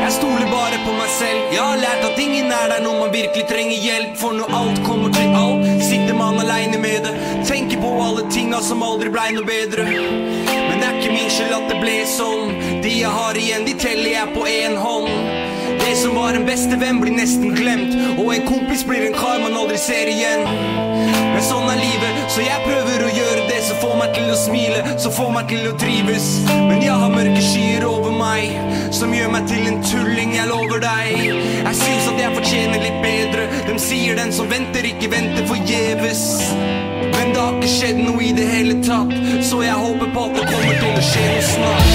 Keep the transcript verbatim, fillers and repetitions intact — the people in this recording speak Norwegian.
Jeg stoler bare på meg selv. Jeg har lært at ingen er der når man virkelig trenger hjelp. For når alt kommer til alt, sitter man alene med det. Tenker på alle tinga som aldri ble noe bedre. Men det er ikke min skyld at det ble sånn. De jeg har igjen, de teller jeg på en hånd. Det som var en beste venn blir nesten glemt, og en kompis blir en kar man aldri ser igjen. Men sånn er livet, så jeg prøver å gjøre det som får meg til å smile, som får meg til å trives. Men jeg har mørke skyer over meg, som gjør meg til en tulling, jeg lover deg. Jeg synes at jeg fortjener litt bedre. De sier den som venter ikke venter forgjeves. Men det har ikke skjedd noe i det hele tatt, så jeg håper på at det kommer til å skje noe snart.